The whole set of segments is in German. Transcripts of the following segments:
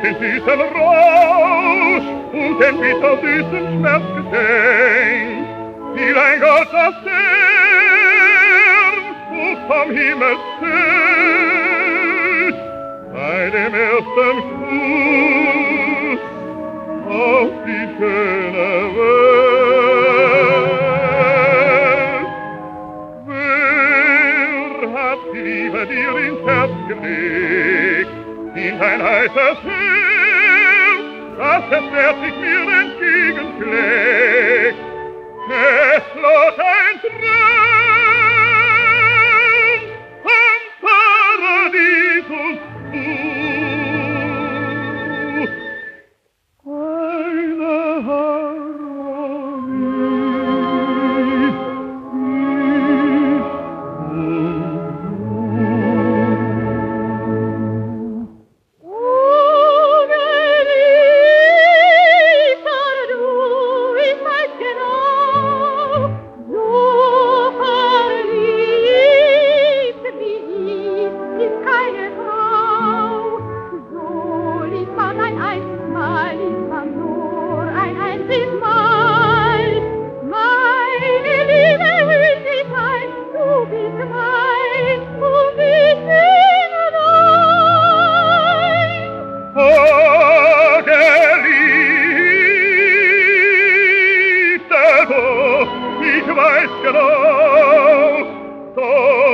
den süßen Rausch und den bittersüßen Schmerz gedenkt. Fiel ein Gott das Stern hoch vom Himmelszelt bei dem ersten Kuss auf die schöne Welt. Wer hat die Liebe dir ins Herz gelegt, in dein heißes Herz, dass es zärtlich mir entgegenschlägt? Es floss ein Traum vom Paradies und du, eine Harmonie, ich weiß genau, so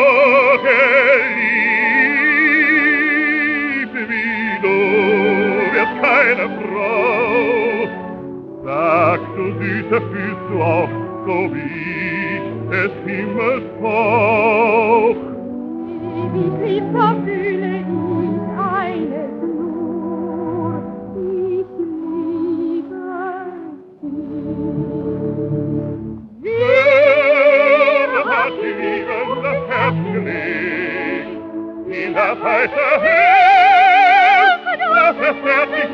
geliebt wie du wirst keine Frau. Sagst du, Süße, fühlst du auch so wie ich des Himmels Hauch? Wie tief verfühle ich eines nur, ich liebe dich. Das Herz gelegt, in das heiße Herz, das es fertig